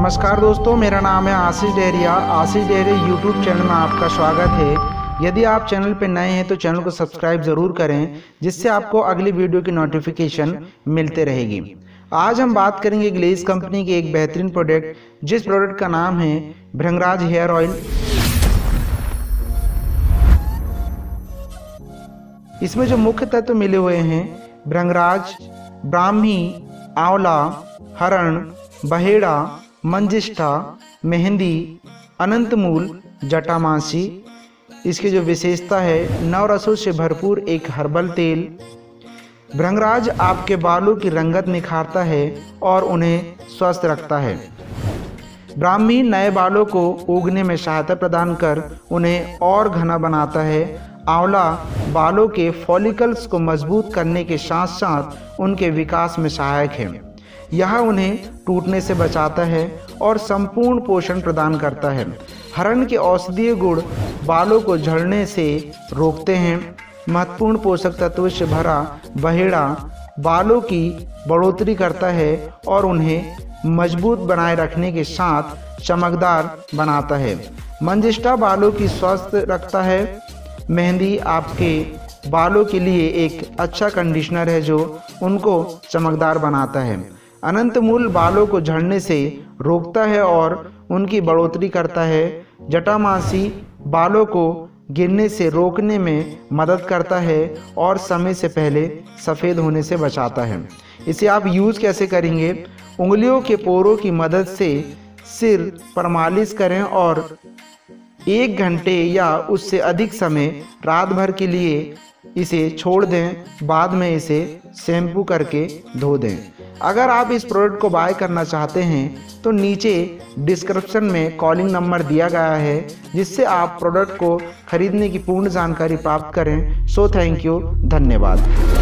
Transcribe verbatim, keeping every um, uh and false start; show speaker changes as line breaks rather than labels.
नमस्कार दोस्तों, मेरा नाम है आशीष डेरिया। आशीष डेरिया यूट्यूब चैनल में आपका स्वागत है। यदि आप चैनल पर नए हैं तो चैनल को सब्सक्राइब ज़रूर करें, जिससे आपको अगली वीडियो की नोटिफिकेशन मिलते रहेगी। आज हम बात करेंगे ग्लेज कंपनी के एक बेहतरीन प्रोडक्ट, जिस प्रोडक्ट का नाम है भृंगराज हेयर ऑयल। इसमें जो मुख्य तत्व मिले हुए हैं भृंगराज, ब्राह्मी, आंवला, हरण, बहेड़ा, मंजिष्ठा, मेहंदी, अनंतमूल, जटामासी। इसकी जो विशेषता है, नौ रसों से भरपूर एक हर्बल तेल। भृंगराज आपके बालों की रंगत निखारता है और उन्हें स्वस्थ रखता है। ब्राह्मी नए बालों को उगने में सहायता प्रदान कर उन्हें और घना बनाता है। आंवला बालों के फॉलिकल्स को मजबूत करने के साथ साथ उनके विकास में सहायक है। यह उन्हें टूटने से बचाता है और संपूर्ण पोषण प्रदान करता है। हरण के औषधीय गुण बालों को झड़ने से रोकते हैं। महत्वपूर्ण पोषक तत्वों से भरा बहेड़ा बालों की बढ़ोतरी करता है और उन्हें मजबूत बनाए रखने के साथ चमकदार बनाता है। मंजिष्ठा बालों की स्वस्थ रखता है। मेहंदी आपके बालों के लिए एक अच्छा कंडीशनर है जो उनको चमकदार बनाता है। अनंतमूल बालों को झड़ने से रोकता है और उनकी बढ़ोतरी करता है। जटामासी बालों को गिरने से रोकने में मदद करता है और समय से पहले सफ़ेद होने से बचाता है। इसे आप यूज़ कैसे करेंगे? उंगलियों के पोरों की मदद से सिर पर मालिश करें और एक घंटे या उससे अधिक समय रात भर के लिए इसे छोड़ दें। बाद में इसे शैम्पू करके धो दें। अगर आप इस प्रोडक्ट को बाय करना चाहते हैं तो नीचे डिस्क्रिप्शन में कॉलिंग नंबर दिया गया है, जिससे आप प्रोडक्ट को खरीदने की पूर्ण जानकारी प्राप्त करें। सो थैंक यू, धन्यवाद।